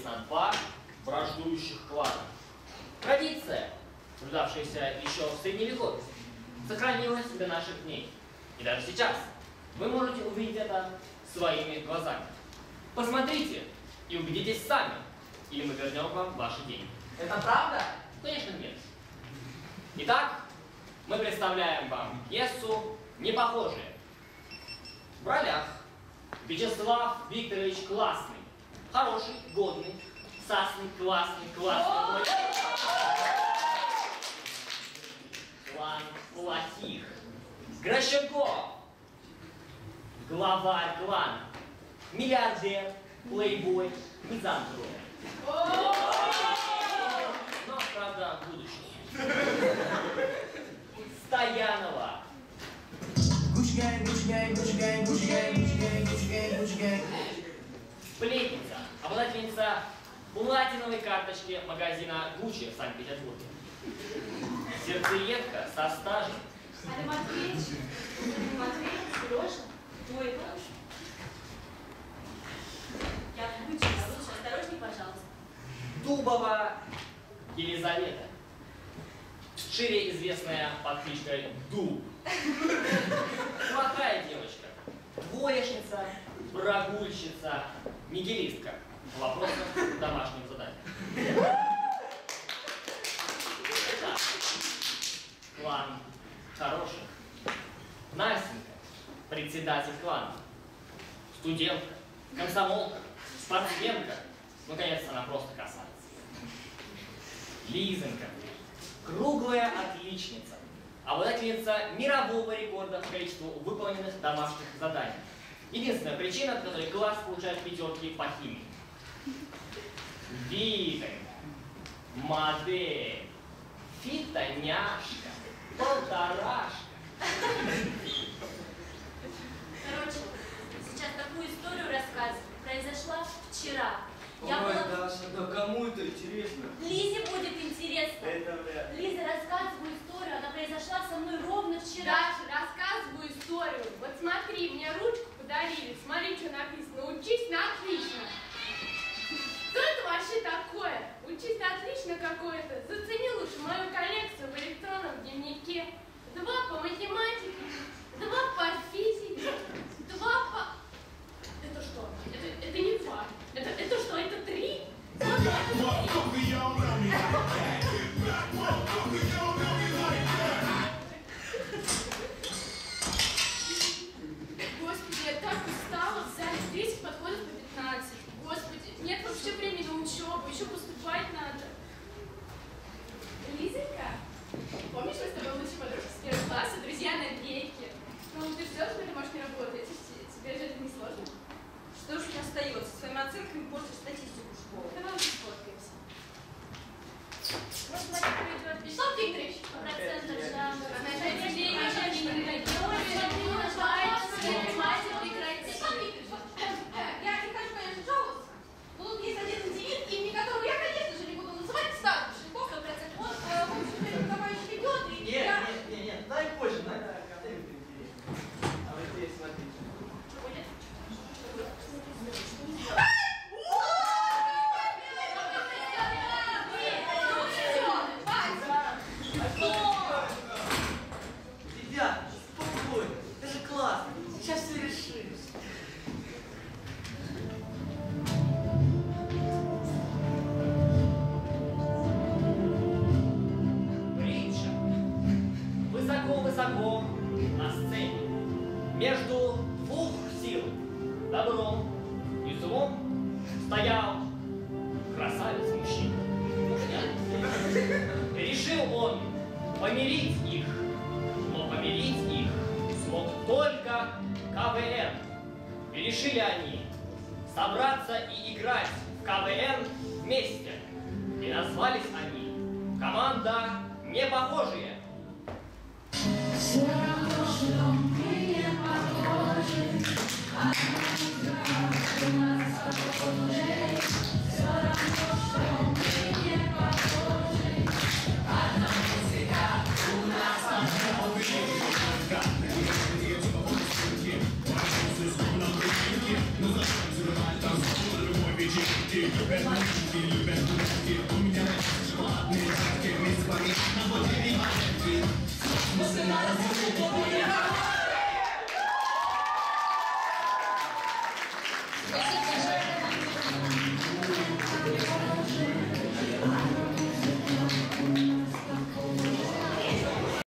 на два враждующих клана. Традиция, наблюдавшаяся еще в Средневековье, сохранилась до наших дней. И даже сейчас вы можете увидеть это своими глазами. Посмотрите и убедитесь сами, или мы вернем вам ваши деньги. Это правда? Конечно, нет. Итак, мы представляем вам пьесу «Непохожие». В ролях Вячеслав Викторович Классный, хороший, годный, сасный, классный. Клан плохих. Грощенков, главарь клана, миллиардер, плейбой, мизантроп. Но, правда, в будущем. Стоянова. Сплетница, обладательница платиновой карточки магазина Гуччи в Санкт-Петербурге. Сердцеедка со стажем. Адам Матвеевич, Сережа, твой муж. Я лучше, осторожней, пожалуйста. Дубова Елизавета, шире известная под кличкой Дуб. Плохая девочка, двоечница, прогульщица, нигилистка. Вопросов домашнего задания. Итак, клан хороших. Настенька, председатель клана. Студентка, комсомолка, спортсменка. Наконец, она просто красавица. Лизонька, круглая отличница, обладательница мирового рекорда по количеству выполненных домашних заданий. Единственная причина, по которой класс получает пятерки по химии. Витонька, модель, фитоняшка, полторашка. Короче, сейчас такую историю рассказываю. Произошла вчера. Ой, Даша, да кому это интересно? Лизе будет интересно. Это вряд ли. Лиза, рассказываю историю. Она произошла со мной ровно вчера. Даша, рассказываю историю. Вот смотри, мне ручку подарили. Смотри, что написано. Учись на отлично. Что это вообще такое? Учись на отлично какое-то. Зацени лучше мою коллекцию в электронном дневнике. 2 по математике, 2 по физике, 2 по... Это что? Это не 2. Это что? Это 3? Господи, я так устала. В зале 10 подходов по 15. Господи, нет вообще времени на учебу. Еще поступать надо. Лизонька, помнишь, мы с тобой лучшие подружки с первого класса, друзья на гейке? Ну, ты ждешь, что домашней работы? Тебе же это не сложно? Что ж не остается? Своими оценками портишь статистику школы. Давай уже сфоткаемся. Вот Марика идет. Вячеслав Викторович, По процентам, да. она же тебе ничего не найдет. Я не хочу, конечно, жаловаться. Но тут есть один индивид, имени которого я, конечно же, не буду называть, старый Шельков, 100%. Он, в общем-то, товарищ ведет, и я... Нет, дай позже, дай когда-нибудь интересно. А вот здесь смотрите. Что будет? Ребят, спокойно, это же классно, сейчас все решим. Притча. Высоко-высоко на сцене, между двух сил, добром и злом, стоял красавец-мужчина. Решил он помирить их, но помирить их смог только КВН. И решили они собраться и играть в КВН вместе. И назвались они «Команда Непохожие». Все равно, что мы не похожи, а у нас похожи. Все равно, что мы не похожи, одна музыка у нас похожи. Спасибо.